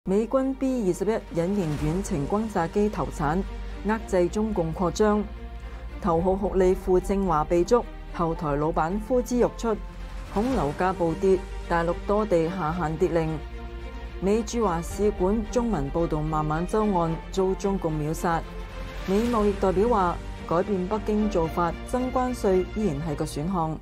美軍 B-21隱形遠程轟炸機投產，遏制中共擴張。頭號酷吏傅政華被捉，後台老闆呼之欲出，恐樓價暴跌，大陸多地下限跌令。美駐華使館中文報導孟晚舟案遭中共秒殺。美貿易代表話，改變北京做法，增關稅依然係個選項。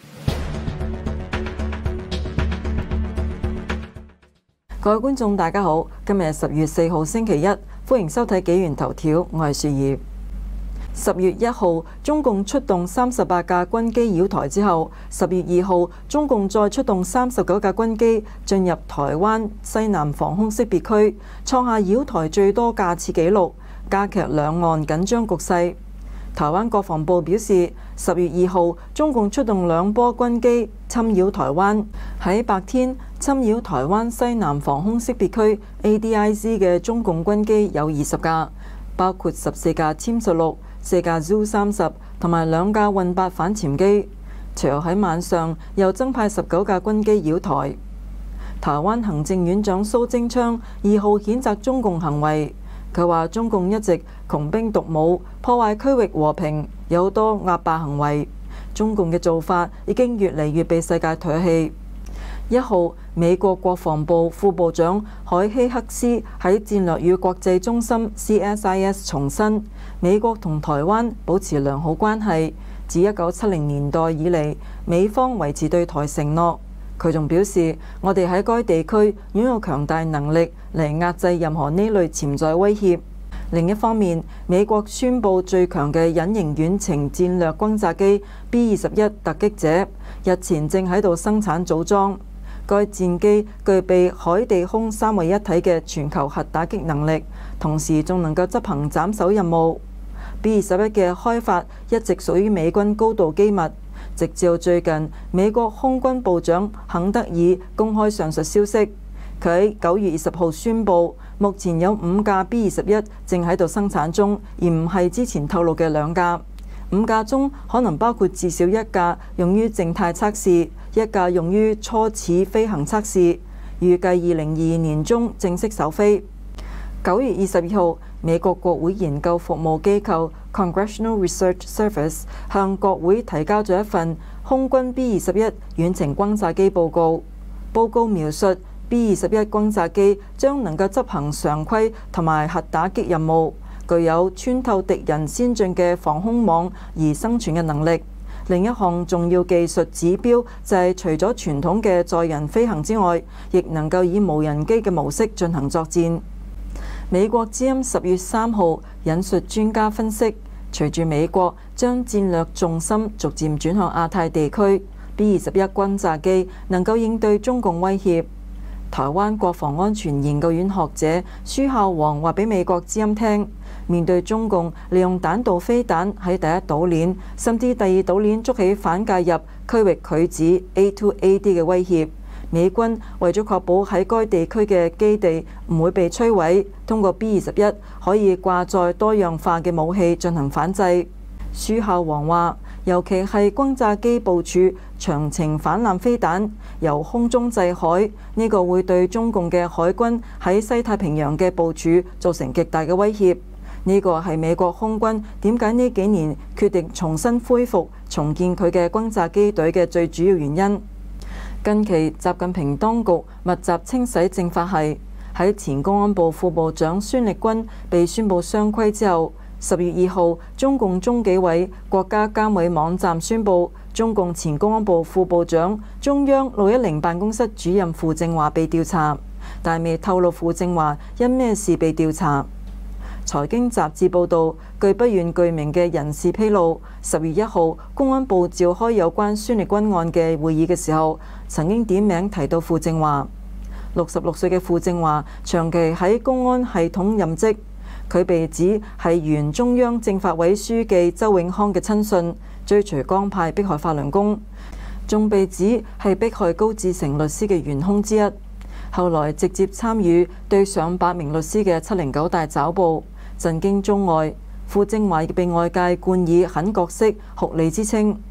各位觀眾大家好，今日10月4號星期一，歡迎收睇紀元頭條，我係雪兒。10月1號，中共出動38架軍機擾台之後，10月2號，中共再出動39架軍機進入台灣西南防空識別區，創下擾台最多架次紀錄，加劇兩岸緊張局勢。台灣國防部表示，10月2號，中共出動2波軍機侵擾台灣。喺白天侵擾台灣西南防空識別區 ADIZ 嘅中共軍機有20架，包括14架殲16、4架 ZU-30同埋2架運8反潛機。隨後喺晚上又增派19架軍機擾台。台灣行政院長蘇貞昌2號譴責中共行為。佢話中共一直窮兵黷武，破壞區域和平，有好多壓霸行為。中共嘅做法已經越嚟越被世界唾棄。1號，美國國防部副部長海希克斯喺戰略與國際中心 CSIS 重申，美國同台灣保持良好關係，自1970年代以嚟，美方維持對台承諾。佢仲表示，我哋喺該地區擁有強大能力嚟壓制任何呢類潛在威脅。另一方面，美國宣布最強嘅隱形遠程戰略轟炸機 B-21突擊者日前正喺度生產組裝。該戰機具備海地空三位一體嘅全球核打擊能力，同時仲能夠執行斬首任務。B-21嘅開發一直屬於美軍高度機密。直至最近，美國空軍部長肯德爾公開上述消息。佢喺9月20號宣布，目前有5架 B-21正喺度生產中，而唔係之前透露嘅2架。5架中可能包括至少1架用於靜態測試，1架用於初始飛行測試，預計2022年中正式首飛。9月22號，美國國會研究服務機構 Congressional Research Service 向國會提交咗一份空軍 B-21遠程轟炸機報告。報告描述 B-21轟炸機將能夠執行常規同埋核打擊任務，具有穿透敵人先進嘅防空網而生存嘅能力。另一項重要技術指標就係除咗傳統嘅載人飛行之外，亦能夠以無人機嘅模式進行作戰。美國之音10月3號引述專家分析，隨住美國將戰略重心逐漸轉向亞太地區， B-21轟炸機能夠應對中共威脅。台灣國防安全研究院學者舒孝煌話俾美國之音聽，面對中共利用彈道飛彈喺第一島鏈甚至第二島鏈築起反介入區域拒止 A2AD 嘅威脅，美軍為咗確保喺該地區嘅基地唔會被摧毀，通過 B-21可以掛載多樣化嘅武器進行反制。舒孝煌話，尤其係轟炸機部署長程反艦飛彈，由空中制海，呢個會對中共嘅海軍喺西太平洋嘅部署造成極大嘅威脅。呢個係美國空軍點解呢幾年決定重新恢復重建佢嘅轟炸機隊嘅最主要原因。近期習近平當局密集清洗政法系，喺前公安部副部長孫力軍被宣布雙規之後，10月2號，中共中紀委國家監委網站宣布，中共前公安部副部長、中央610辦公室主任傅政華被調查，但未透露傅政華因咩事被調查。財經雜誌報導，據不願具名嘅人士披露，10月1號，公安部召開有關孫力軍案嘅會議嘅時候，曾經點名提到傅政華。66歲嘅傅政華長期喺公安系統任職，佢被指係原中央政法委書記周永康嘅親信，追隨江派迫害法輪功，仲被指係迫害高志成律師嘅元兇之一。後來直接參與對上百名律師嘅709大抓捕，震驚中外。傅政華亦被外界冠以狠角色、酷吏之稱。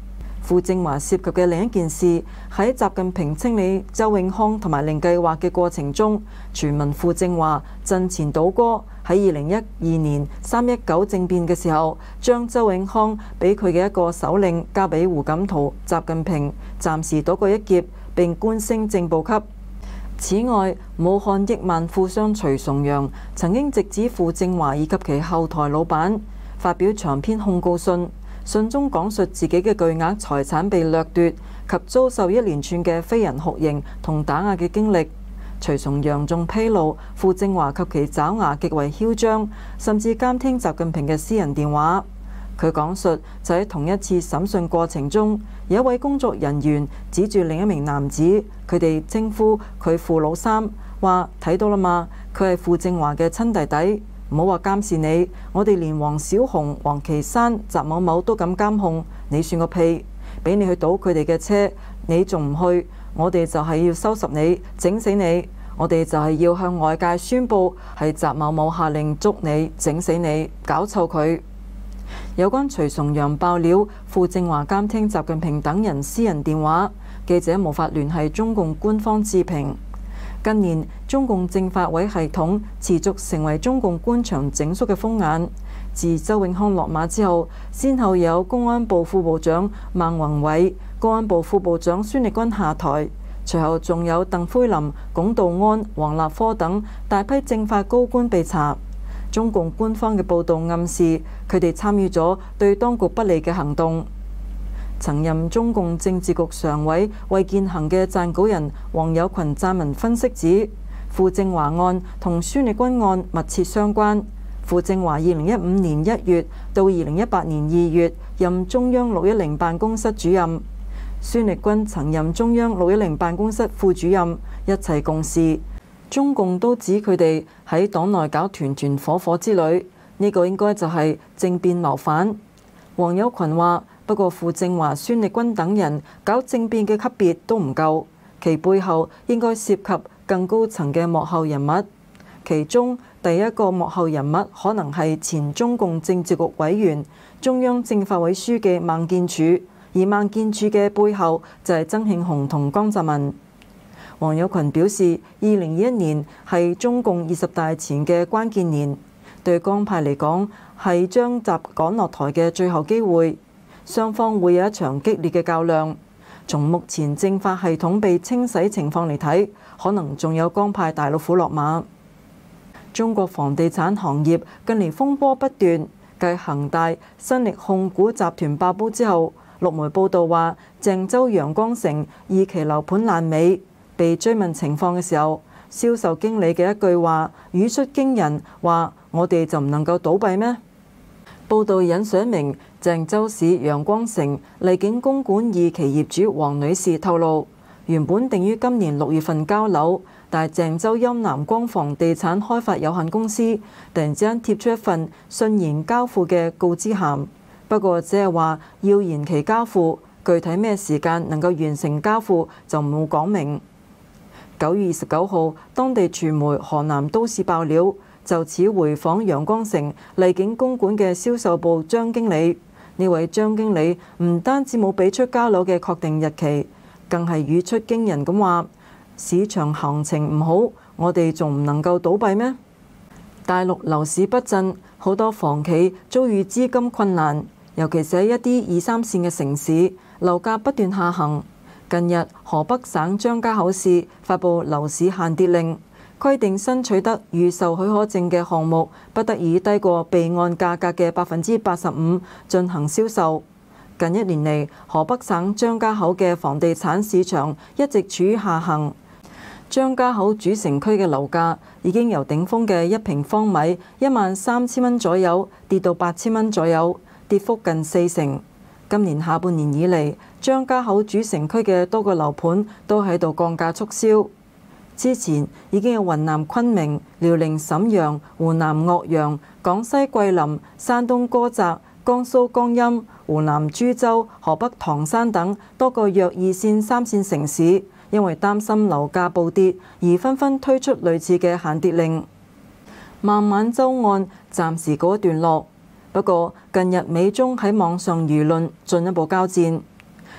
傅政華涉及嘅另一件事，喺習近平清理周永康同埋零計劃嘅過程中，傳聞傅政華陣前倒戈，喺2012年319政變嘅時候，將周永康俾佢嘅一個手令交俾胡錦濤、習近平，暫時躲過一劫，並官升正部級。此外，武漢億萬富商徐崇陽曾經直指傅政華以及其後台老闆，發表長篇控告信。信中講述自己嘅巨額財產被掠奪及遭受一連串嘅非人酷刑同打壓嘅經歷。徐崇陽仲披露傅政華及其爪牙極為囂張，甚至監聽習近平嘅私人電話。佢講述就喺同一次審訊過程中，有一位工作人員指住另一名男子，佢哋稱呼佢傅老三，話睇到啦嘛，佢係傅政華嘅親弟弟。唔好話監視你，我哋連黃小紅、王岐山、習某某都敢監控，你算個屁！俾你去賭佢哋嘅車，你仲唔去？我哋就係要收拾你，整死你！我哋就係要向外界宣佈係習某某下令捉你、整死你、搞臭佢。有關徐崇陽爆料傅政華監聽習近平等人私人電話，記者無法聯繫中共官方置評。近年，中共政法委系統持續成為中共官場整肅嘅風眼。自周永康落馬之後，先後有公安部副部長孟宏偉、公安部副部長孫力軍下台，隨後仲有鄧魁林、龔道安、王立科等大批政法高官被查。中共官方嘅報導暗示，佢哋參與咗對當局不利嘅行動。曾任中共政治局常委衛健行嘅撰稿人黃有群撰文分析指，傅政華案同孫力軍案密切相關。傅政華2015年1月到2018年2月任中央610辦公室主任，孫力軍曾任中央610辦公室副主任，一齊共事。中共都指佢哋喺黨內搞團團伙伙之類，呢個應該就係政變謀反。黃有群話：不過傅政華、孫力軍等人搞政變嘅級別都唔夠，其背後應該涉及更高層嘅幕後人物。其中第一個幕後人物可能係前中共政治局委員、中央政法委書記孟建柱，而孟建柱嘅背後就係曾慶紅同江澤民。黃有群表示，2021年係中共20大前嘅關鍵年，對江派嚟講係將習趕落台嘅最後機會。雙方會有一場激烈嘅較量。從目前政法系統被清洗情況嚟睇，可能仲有江派大老虎落馬。中國房地產行業近年風波不斷，繼恒大、新力控股集團爆煲之後，陸媒報道話鄭州陽光城二期樓盤爛尾。被追問情況嘅時候，銷售經理嘅一句話語出驚人，話我哋就唔能夠倒閉咩？報道引述一名鄭州市陽光城麗景公館二期業主黃女士透露，原本定於今年6月份交樓，但係鄭州陰南光房地產開發有限公司突然之間貼出一份順延交付嘅告知函，不過只係話要延期交付，具體咩時間能夠完成交付就冇講明。9月29號，當地傳媒河南都市爆料，就此回訪陽光城麗景公館嘅銷售部張經理。呢位張經理唔單止冇俾出交樓嘅確定日期，更係語出驚人咁話：市場行情唔好，我哋仲唔能夠倒閉咩？大陸樓市不振，好多房企遭遇資金困難，尤其是喺一啲2、3線嘅城市，樓價不斷下行。近日，河北省張家口市發布樓市限跌令，規定新取得預售許可證嘅項目不得以低過備案價格嘅85%進行銷售。近1年嚟，河北省張家口嘅房地產市場一直處於下行。張家口主城區嘅樓價已經由頂峰嘅1平方米13000蚊左右跌到8000蚊左右，跌幅近40%。今年下半年以嚟，張家口主城區嘅多個樓盤都喺度降價促銷。之前已經有雲南昆明、遼寧瀋陽、湖南岳陽、廣西桂林、山東菏澤、江蘇江陰、湖南株洲、河北唐山等多個約2線、3線城市，因為擔心樓價暴跌而紛紛推出類似嘅限跌令。孟晚舟案暫時告一段落。不過，近日美中喺網上輿論進一步交戰。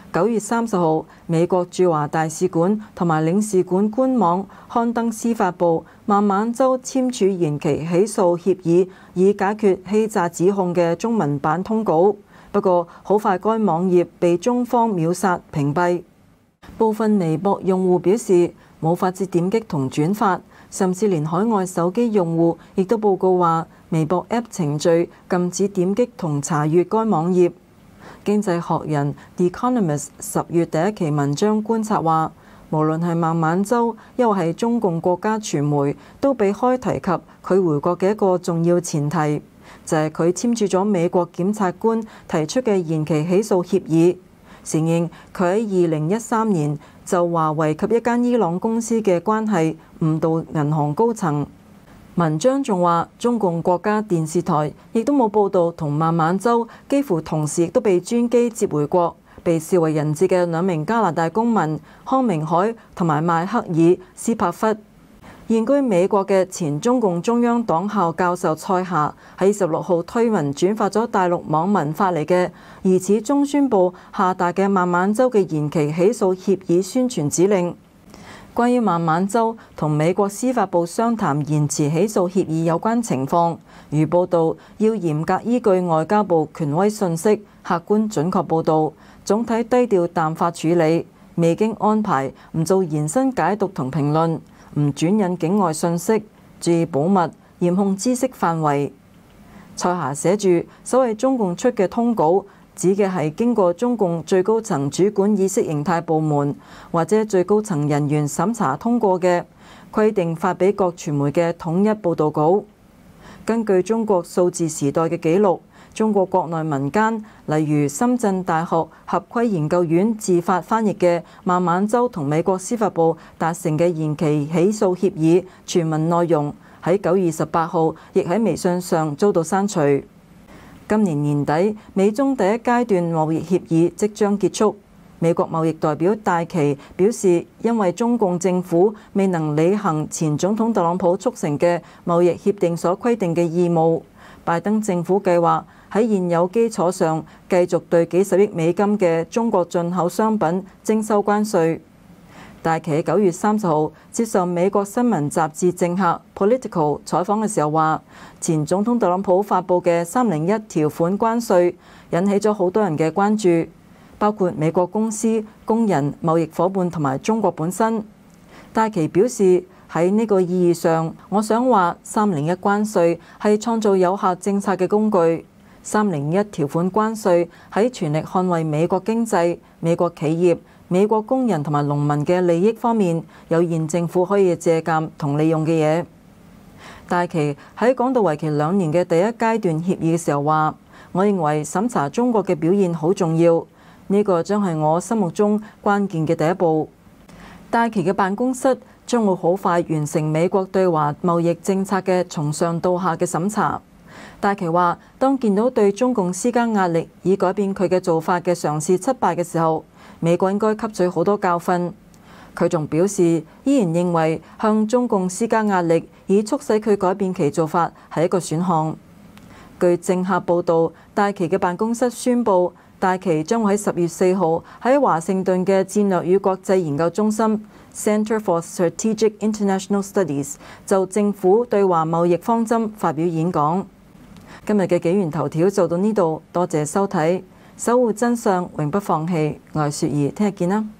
9月30號，美國駐華大使館同埋領事館官網刊登司法部孟晚舟簽署延期起訴協議，以解決欺詐指控嘅中文版通稿。不過，好快該網頁被中方秒殺屏蔽。部分微博用戶表示冇法子點擊同轉發，甚至連海外手機用戶亦都報告話，微博 App 程序禁止點擊同查閱該網頁。經濟學人 The Economist 10月第一期文章觀察話，無論係孟晚舟，又或係中共國家傳媒，都避開提及佢回國嘅一個重要前提，就係佢簽署咗美國檢察官提出嘅延期起訴協議，承認佢喺2013年就華為及一間伊朗公司嘅關係誤導銀行高層。文章仲話，中共國家電視台亦都冇報導同孟晚舟幾乎同時亦都被專機接回國，被視為人質嘅2名加拿大公民康明凱同埋邁克爾斯帕弗。現居美國嘅前中共中央黨校教授蔡霞喺16號推文轉發咗大陸網民發嚟嘅疑似中宣部下達嘅孟晚舟嘅延期起訴協議宣傳指令。關於孟晚舟同美國司法部商談延遲起訴協議有關情況，如報道要嚴格依據外交部權威信息，客觀準確報導，總體低調淡化處理，未經安排，唔做延伸解讀同評論，唔轉引境外信息，注意保密，嚴控知識範圍。蔡霞寫住，所謂中共出嘅通稿，指嘅係經過中共最高層主管意識形態部門或者最高層人員審查通過嘅規定發俾各傳媒嘅統一報導稿。根據中國數字時代嘅記錄，中國國內民間，例如深圳大學合規研究院自發翻譯嘅孟晚舟同美國司法部達成嘅延期起訴協議全文內容，喺9月18號亦喺微信上遭到刪除。今年年底，美中第一階段貿易協議即將結束。美國貿易代表戴琪表示，因為中共政府未能履行前總統特朗普促成嘅貿易協定所規定嘅義務，拜登政府計劃喺現有基礎上繼續對幾十億美金嘅中國進口商品徵收關稅。戴琪喺9月30號接受美國新聞雜誌政客 Political 採訪嘅時候話，前總統特朗普發布嘅301條款關稅引起咗好多人嘅關注，包括美國公司、工人、貿易夥伴同埋中國本身。戴琪表示，喺呢個意義上，我想話301關稅係創造有效政策嘅工具。301條款關稅喺全力捍衛美國經濟、美國企業、美國工人同埋農民嘅利益方面，有現政府可以借鑑同利用嘅嘢。戴琪喺講到為期2年嘅第一階段協議嘅時候話，我認為審查中國嘅表現好重要，呢個將係我心目中關鍵嘅第一步。戴琪嘅辦公室將會好快完成美國對華貿易政策嘅從上到下嘅審查。戴琪話，當見到對中共施加壓力以改變佢嘅做法嘅嘗試失敗嘅時候，美國應該吸取好多教訓。佢仲表示，依然認為向中共施加壓力以促使佢改變其做法係一個選項。據政客報導，戴琪嘅辦公室宣布，戴琪將會喺10月4號喺華盛頓嘅戰略與國際研究中心 Center for Strategic International Studies 就政府對華貿易方針發表演講。今日嘅紀元頭條就到呢度，多謝收睇，守護真相永不放棄。我係雪兒，聽日見啦。